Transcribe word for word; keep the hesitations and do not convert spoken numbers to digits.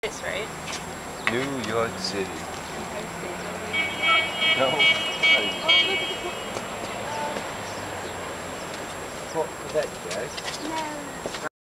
This, right? New York City. No. Oh, look at the... What was that, guys? No.